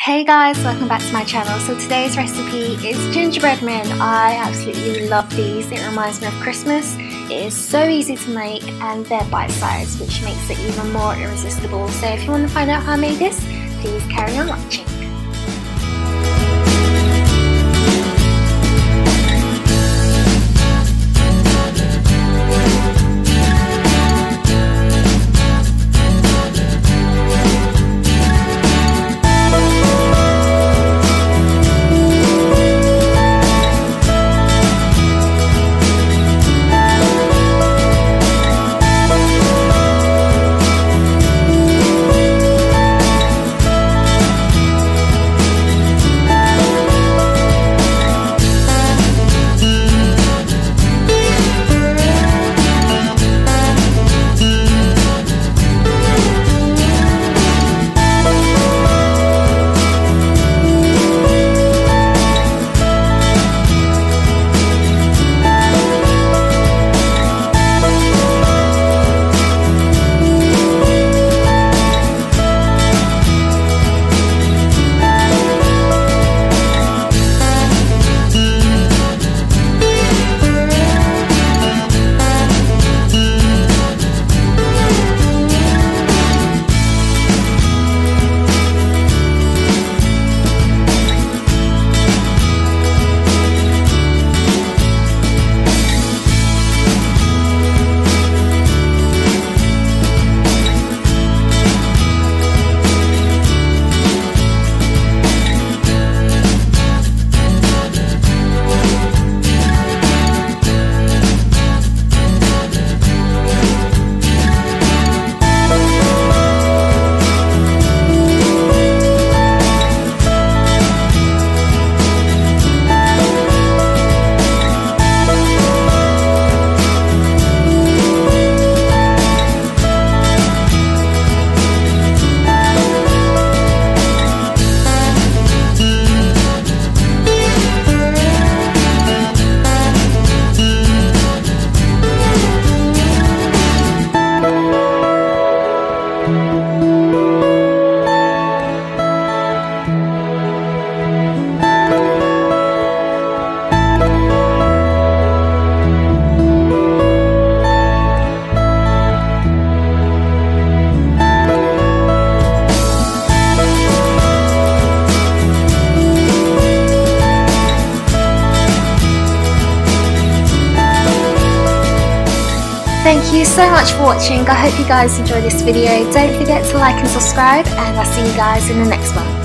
Hey guys, welcome back to my channel. So today's recipe is gingerbread men. I absolutely love these. It reminds me of Christmas. It is so easy to make and they're bite-sized, which makes it even more irresistible. So if you want to find out how I made this, please carry on watching. Thank you so much for watching. I hope you guys enjoyed this video. Don't forget to like and subscribe, and I'll see you guys in the next one.